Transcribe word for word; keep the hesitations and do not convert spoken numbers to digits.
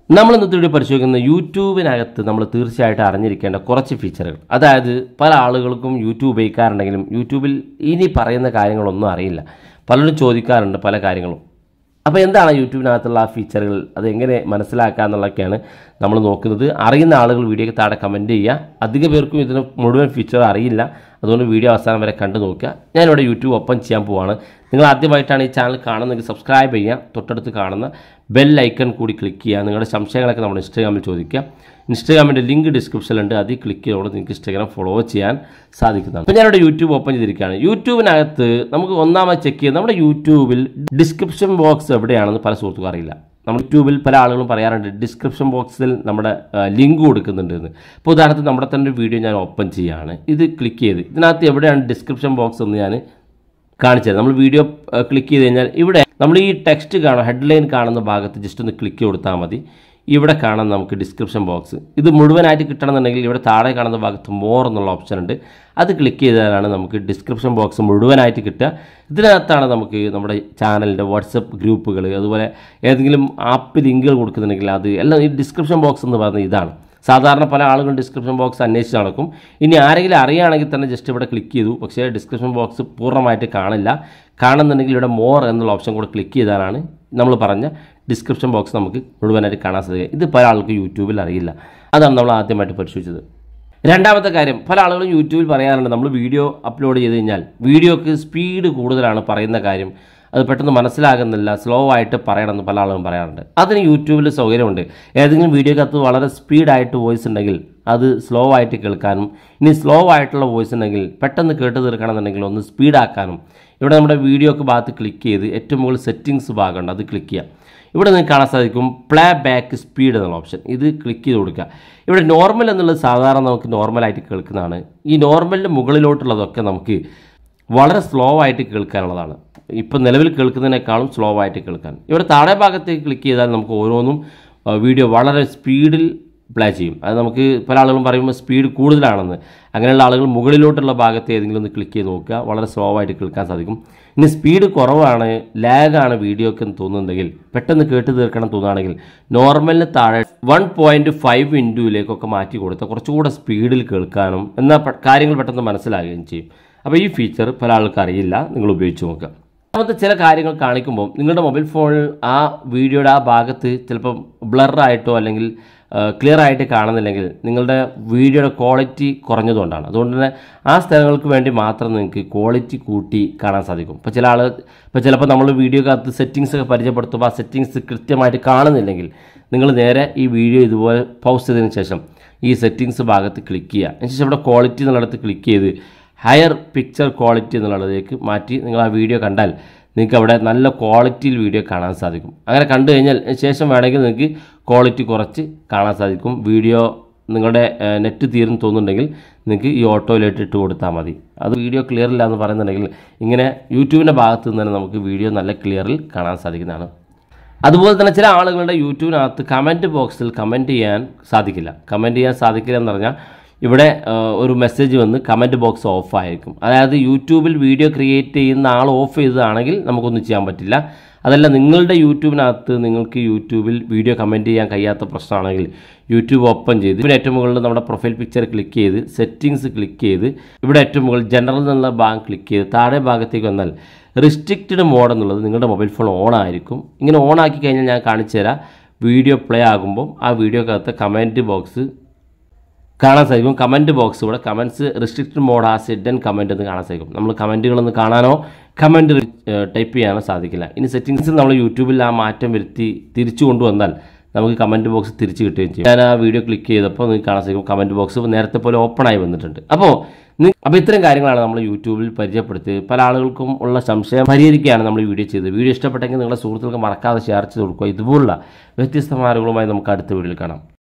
നമ്മൾ ഇന്നത്തെ വീഡിയോ പരിശോധിക്കുന്ന യൂട്യൂബിനകത്ത് നമ്മൾ തീർച്ചയായിട്ടും അറിഞ്ഞിരിക്കേണ്ട കുറച്ച് ഫീച്ചറുകൾ. അതായത് പല ആളുകൾക്കും യൂട്യൂബ് ഉപയോഗിക്കാറുണ്ടെങ്കിലും യൂട്യൂബിൽ ഇനി പറയുന്ന കാര്യങ്ങളൊന്നും അറിയില്ല. പലരും ചോദിക്കാറുണ്ട് പല കാര്യങ്ങളും. അപ്പോൾ എന്താണ് യൂട്യൂബിനകത്തുള്ള ആ ഫീച്ചറുകൾ, അതെങ്ങനെ മനസ്സിലാക്കുക എന്നുള്ളതൊക്കെയാണ് നമ്മൾ നോക്കുന്നത്. അറിയുന്ന ആളുകൾ വീഡിയോയ്ക്ക് താഴെ കമൻറ്റ് ചെയ്യുക. അധിക പേർക്കും ഇതിന് മുഴുവൻ ഫീച്ചർ അറിയില്ല. അതുകൊണ്ട് വീഡിയോ അവസാനം വരെ കണ്ടു നോക്കുക. ഞാനിവിടെ യൂട്യൂബ് ഓപ്പൺ ചെയ്യാൻ പോവാണ്. നിങ്ങൾ ആദ്യമായിട്ടാണ് ഈ ചാനൽ കാണുന്നതെങ്കിൽ സബ്സ്ക്രൈബ് ചെയ്യുക. തൊട്ടടുത്ത് കാണുന്ന ബെൽ ഐക്കൺ കൂടി ക്ലിക്ക് ചെയ്യുക. നിങ്ങളുടെ സംശയങ്ങളൊക്കെ നമ്മുടെ ഇൻസ്റ്റാഗ്രാമിൽ ചോദിക്കുക. ഇൻസ്റ്റാഗ്രാമിൻ്റെ ലിങ്ക് ഡിസ്ക്രിപ്ഷനിലുണ്ട്. അതിൽ ക്ലിക്ക് ചെയ്തുകൊണ്ട് നിങ്ങൾക്ക് ഇൻസ്റ്റാഗ്രാം ഫോളോ ചെയ്യാൻ സാധിക്കുന്നതാണ്. അപ്പോൾ ഞാനിവിടെ യൂട്യൂബ് ഓപ്പൺ ചെയ്തിരിക്കുകയാണ്. യൂട്യൂബിനകത്ത് നമുക്ക് ഒന്നാമത് ചെക്ക് ചെയ്യുക, നമ്മുടെ യൂട്യൂബിൽ ഡിസ്ക്രിപ്ഷൻ ബോക്സ് എവിടെയാണെന്ന് പല സുഹൃത്തുക്കളും അറിയില്ല. നമ്മൾ യൂട്യൂബിൽ പല ആളുകളും പറയാറുണ്ട് ഡിസ്ക്രിപ്ഷൻ ബോക്സിൽ നമ്മുടെ ലിങ്ക് കൊടുക്കുന്നുണ്ട് എന്ന്. ഇപ്പോൾ ഉദാഹരണത്തിന് നമ്മുടെ തന്നെ ഒരു വീഡിയോ ഞാൻ ഓപ്പൺ ചെയ്യുകയാണ്. ഇത് ക്ലിക്ക് ചെയ്ത് ഇതിനകത്ത് എവിടെയാണ് ഡിസ്ക്രിപ്ഷൻ ബോക്സ് എന്ന് ഞാൻ കാണിച്ചത്. നമ്മൾ വീഡിയോ ക്ലിക്ക് ചെയ്ത് കഴിഞ്ഞാൽ ഇവിടെ നമ്മൾ ഈ ടെക്സ്റ്റ് കാണാം, ഹെഡ്ലൈൻ കാണുന്ന ഭാഗത്ത് ജസ്റ്റ് ഒന്ന് ക്ലിക്ക് കൊടുത്താൽ മതി. ഇവിടെ കാണാം നമുക്ക് ഡിസ്ക്രിപ്ഷൻ ബോക്സ്. ഇത് മുഴുവനായിട്ട് കിട്ടണമെന്നുണ്ടെങ്കിൽ ഇവിടെ താഴെ കാണുന്ന ഭാഗത്ത് മോർ എന്നുള്ള ഓപ്ഷൻ ഉണ്ട്. അത് ക്ലിക്ക് ചെയ്താലാണ് നമുക്ക് ഡിസ്ക്രിപ്ഷൻ ബോക്സ് മുഴുവനായിട്ട് കിട്ടുക. ഇതിനകത്താണ് നമുക്ക് നമ്മുടെ ചാനലിൻ്റെ വാട്സപ്പ് ഗ്രൂപ്പുകൾ, അതുപോലെ ഏതെങ്കിലും ആപ്പ് ലിങ്കുകൾ കൊടുക്കുന്നുണ്ടെങ്കിൽ അത് എല്ലാം ഈ ഡിസ്ക്രിപ്ഷൻ ബോക്സ് എന്ന് പറയുന്നത് ഇതാണ്. സാധാരണ പല ആളുകളും ഡിസ്ക്രിപ്ഷൻ ബോക്സ് അന്വേഷിച്ച് നടക്കും. ഇനി ആരെങ്കിലും അറിയുകയാണെങ്കിൽ തന്നെ ജസ്റ്റ് ഇവിടെ ക്ലിക്ക് ചെയ്തു. പക്ഷേ ഡിസ്ക്രിപ്ഷൻ ബോക്സ് പൂർണ്ണമായിട്ട് കാണില്ല. കാണുന്നുണ്ടെങ്കിൽ ഇവിടെ മോർ എന്നുള്ള ഓപ്ഷൻ കൂടെ ക്ലിക്ക് ചെയ്താലാണ് നമ്മൾ പറഞ്ഞ ഡിസ്ക്രിപ്ഷൻ ബോക്സ് നമുക്ക് മുഴുവനായിട്ട് കാണാൻ സാധിക്കുക. ഇത് പല ആൾക്ക് യൂട്യൂബിൽ അറിയില്ല. അതാണ് നമ്മൾ ആദ്യമായിട്ട് പരിശോധിച്ചത്. രണ്ടാമത്തെ കാര്യം, പല ആളുകളും യൂട്യൂബിൽ പറയാറുണ്ട് നമ്മൾ വീഡിയോ അപ്ലോഡ് ചെയ്ത് കഴിഞ്ഞാൽ വീഡിയോക്ക് സ്പീഡ് കൂടുതലാണ് പറയുന്ന കാര്യം, അത് പെട്ടെന്ന് മനസ്സിലാകുന്നില്ല, സ്ലോ ആയിട്ട് പറയണമെന്ന് പല ആളുകളും പറയാറുണ്ട്. അതിന് യൂട്യൂബിൽ സൗകര്യമുണ്ട്. ഏതെങ്കിലും വീഡിയോക്കകത്ത് വളരെ സ്പീഡായിട്ട് വോയിസ് ഉണ്ടെങ്കിൽ അത് സ്ലോ ആയിട്ട് കേൾക്കാനും, ഇനി സ്ലോ ആയിട്ടുള്ള വോയിസ് ഉണ്ടെങ്കിൽ പെട്ടെന്ന് കേട്ട് തീർക്കണമെന്നുണ്ടെങ്കിൽ ഒന്ന് സ്പീഡാക്കാനും ഇവിടെ നമ്മുടെ വീഡിയോക്ക് ഭാഗത്ത് ക്ലിക്ക് ചെയ്ത് ഏറ്റവും മുകളിൽ സെറ്റിങ്സ് ഭാഗമുണ്ട്, അത് ക്ലിക്ക് ചെയ്യാം. ഇവിടെ നിങ്ങൾക്ക് കാണാൻ സാധിക്കും പ്ലേ ബാക്ക് സ്പീഡ് എന്നുള്ള ഓപ്ഷൻ. ഇത് ക്ലിക്ക് ചെയ്ത് കൊടുക്കുക. ഇവിടെ നോർമൽ എന്നുള്ളത് സാധാരണ നമുക്ക് നോർമലായിട്ട് കേൾക്കുന്നതാണ്. ഈ നോർമലിൻ്റെ മുകളിലോട്ടുള്ളതൊക്കെ നമുക്ക് വളരെ സ്ലോ ആയിട്ട് കേൾക്കാനുള്ളതാണ്. ഇപ്പം നിലവിൽ കേൾക്കുന്നതിനേക്കാളും സ്ലോ ആയിട്ട് കേൾക്കാൻ. ഇവിടെ താഴെ ഭാഗത്തേക്ക് ക്ലിക്ക് ചെയ്താൽ നമുക്ക് ഓരോന്നും വീഡിയോ വളരെ സ്പീഡിൽ പ്ലേ ചെയ്യും. അത് നമുക്ക് പല ആളുകളും പറയുമ്പോൾ സ്പീഡ് കൂടുതലാണെന്ന്. അങ്ങനെയുള്ള ആളുകൾ മുകളിലോട്ടുള്ള ഭാഗത്ത് ഏതെങ്കിലും ഒന്ന് ക്ലിക്ക് ചെയ്ത് നോക്കുക, വളരെ സ്ലോ ആയിട്ട് കേൾക്കാൻ സാധിക്കും. ഇനി സ്പീഡ് കുറവാണ്, ലാഗാണ് വീഡിയോക്ക് എന്ന് തോന്നുന്നുണ്ടെങ്കിൽ, പെട്ടെന്ന് കേട്ട് തീർക്കണം തോന്നുകയാണെങ്കിൽ നോർമലിന് താഴെ വൺ പോയിൻറ്റ് ഫൈവ് ഇൻറ്റുവിലേക്കൊക്കെ മാറ്റി കൊടുത്താൽ കുറച്ചുകൂടെ സ്പീഡിൽ കേൾക്കാനും എന്നാൽ കാര്യങ്ങൾ പെട്ടെന്ന് മനസ്സിലാകുകയും ചെയ്യും. അപ്പോൾ ഈ ഫീച്ചർ പല ആൾക്കും അറിയില്ല, നിങ്ങൾ ഉപയോഗിച്ച് നോക്കുക. രണ്ടാമത്തെ ചില കാര്യങ്ങൾ കാണിക്കുമ്പോൾ നിങ്ങളുടെ മൊബൈൽ ഫോണിൽ ആ വീഡിയോയുടെ ആ ഭാഗത്ത് ചിലപ്പം ബ്ലറായിട്ടോ അല്ലെങ്കിൽ ക്ലിയർ ആയിട്ട് കാണുന്നില്ലെങ്കിൽ നിങ്ങളുടെ വീഡിയോയുടെ ക്വാളിറ്റി കുറഞ്ഞതുകൊണ്ടാണ്. അതുകൊണ്ട് തന്നെ ആ സ്ഥലങ്ങൾക്ക് വേണ്ടി മാത്രം നിങ്ങൾക്ക് ക്വാളിറ്റി കൂട്ടി കാണാൻ സാധിക്കും. ഇപ്പോൾ ചില ആൾ ഇപ്പോൾ ചിലപ്പോൾ നമ്മൾ വീഡിയോക്കകത്ത് സെറ്റിങ്സ് ഒക്കെ പരിചയപ്പെടുത്തുമ്പോൾ ആ സെറ്റിങ്സ് കൃത്യമായിട്ട് കാണുന്നില്ലെങ്കിൽ നിങ്ങൾ നേരെ ഈ വീഡിയോ ഇതുപോലെ പൗസ് ചെയ്തതിന് ശേഷം ഈ സെറ്റിങ്സ് ഭാഗത്ത് ക്ലിക്ക് ചെയ്യുക. അതിനുശേഷം ഇവിടെ ക്വാളിറ്റി എന്നുള്ളിടത്ത് ക്ലിക്ക് ചെയ്ത് ഹയർ പിക്ചർ ക്വാളിറ്റി എന്നുള്ളതിലേക്ക് മാറ്റി നിങ്ങൾ ആ വീഡിയോ കണ്ടാൽ നിങ്ങൾക്ക് അവിടെ നല്ല ക്വാളിറ്റിയിൽ വീഡിയോ കാണാൻ സാധിക്കും. അങ്ങനെ കണ്ടു കഴിഞ്ഞാൽ ശേഷം വേണമെങ്കിൽ നിങ്ങൾക്ക് ക്വാളിറ്റി കുറച്ച് കാണാൻ സാധിക്കും. വീഡിയോ നിങ്ങളുടെ നെറ്റ് തീർന്ന് തോന്നുന്നുണ്ടെങ്കിൽ നിങ്ങൾക്ക് ഈ ഓട്ടോയിലിട്ട് ഇട്ട് കൊടുത്താൽ മതി. അത് വീഡിയോ ക്ലിയർ ഇല്ല എന്ന് പറയുന്നുണ്ടെങ്കിൽ ഇങ്ങനെ യൂട്യൂബിൻ്റെ ഭാഗത്ത് നിന്ന് തന്നെ നമുക്ക് വീഡിയോ നല്ല ക്ലിയറിൽ കാണാൻ സാധിക്കുന്നതാണ്. അതുപോലെ തന്നെ ചില ആളുകളുടെ യൂട്യൂബിനകത്ത് കമൻറ്റ് ബോക്സിൽ കമൻറ്റ് ചെയ്യാൻ സാധിക്കില്ല. കമൻറ്റ് ചെയ്യാൻ സാധിക്കില്ല എന്ന് പറഞ്ഞാൽ ഇവിടെ ഒരു മെസ്സേജ് വന്ന് കമൻറ്റ് ബോക്സ് ഓഫ് ആയിരിക്കും. അതായത് യൂട്യൂബിൽ വീഡിയോ ക്രിയേറ്റ് ചെയ്യുന്ന ആൾ ഓഫ് ചെയ്തതാണെങ്കിൽ നമുക്കൊന്നും ചെയ്യാൻ പറ്റില്ല. അതല്ല നിങ്ങളുടെ യൂട്യൂബിനകത്ത് നിങ്ങൾക്ക് യൂട്യൂബിൽ വീഡിയോ കമൻറ്റ് ചെയ്യാൻ കഴിയാത്ത പ്രശ്നമാണെങ്കിൽ യൂട്യൂബ് ഓപ്പൺ ചെയ്ത് ഇവിടെ ഏറ്റവും മുകളിൽ നമ്മുടെ പ്രൊഫൈൽ പിക്ചർ ക്ലിക്ക് ചെയ്ത് സെറ്റിങ്സ് ക്ലിക്ക് ചെയ്ത് ഇവിടെ ഏറ്റവും മുകളിൽ ജനറൽ എന്നുള്ള ഭാഗം ക്ലിക്ക് ചെയ്ത് താഴെ ഭാഗത്തേക്ക് വന്നാൽ റിസ്ട്രിക്റ്റഡ് മോഡ് എന്നുള്ളത് നിങ്ങളുടെ മൊബൈൽ ഫോൺ ഓൺ ആയിരിക്കും. ഇങ്ങനെ ഓൺ ആക്കി കഴിഞ്ഞാൽ ഞാൻ കാണിച്ചു തരാം. വീഡിയോ പ്ലേ ആകുമ്പോൾ ആ വീഡിയോക്കകത്ത് കമൻറ്റ് ബോക്സ് കാണാൻ സാധിക്കും. കമൻറ്റ് ബോക്സ് ഇവിടെ കമൻറ്റ്സ് റിസ്ട്രിക്റ്റഡ് മോഡ് ആ സിഡൻ കമൻറ്റ് എന്ന് കാണാൻ സാധിക്കും. നമ്മൾ കമൻറ്റുകളൊന്ന് കാണാനോ കമൻറ്റ് ടൈപ്പ് ചെയ്യാനോ സാധിക്കില്ല. ഇനി സെറ്റിങ്സിൽ നമ്മൾ യൂട്യൂബിൽ ആ മാറ്റം വരുത്തി തിരിച്ചു കൊണ്ടുവന്നാൽ നമുക്ക് കമൻറ്റ് ബോക്സ് തിരിച്ച് കിട്ടുകയും ചെയ്യും. ഞാൻ ആ വീഡിയോ ക്ലിക്ക് ചെയ്തപ്പോൾ നിങ്ങൾക്ക് കാണാൻ സാധിക്കും കമൻറ്റ് ബോക്സ് നേരത്തെ പോലെ ഓപ്പൺ ആയി വന്നിട്ടുണ്ട്. അപ്പോൾ അപ്പോൾ ഇത്തരം കാര്യങ്ങളാണ് നമ്മൾ യൂട്യൂബിൽ പരിചയപ്പെടുത്തി പല ആളുകൾക്കും ഉള്ള സംശയം പരിഹരിക്കുകയാണ് നമ്മൾ ഈ വീഡിയോ ചെയ്തത്. വീഡിയോ ഇഷ്ടപ്പെട്ടെങ്കിൽ നിങ്ങളുടെ സുഹൃത്തുക്കൾക്ക് മറക്കാതെ ഷെയർ ചെയ്ത് കൊടുക്കുക. ഇതുപോലുള്ള വ്യത്യസ്തമായ അറിവുകളുമായി നമുക്ക് അടുത്ത വീഡിയോയിൽ കാണാം.